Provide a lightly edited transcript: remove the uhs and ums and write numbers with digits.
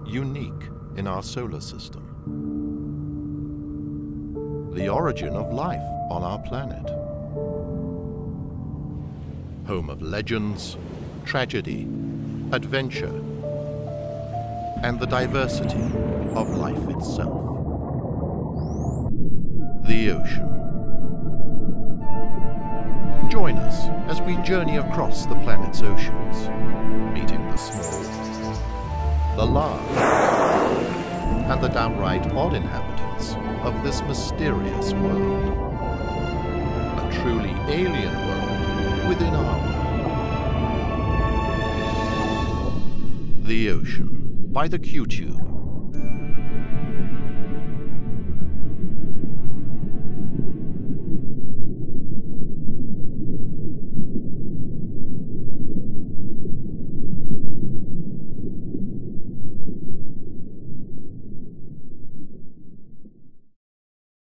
unique in our solar system. The origin of life on our planet. Home of legends, tragedy, adventure, and the diversity of life itself. The ocean. Join us as we journey across the planet's oceans, meeting the small, the large, and the downright odd inhabitants of this mysterious world. A truly alien world within our world. The Ocean by the Q-Tube.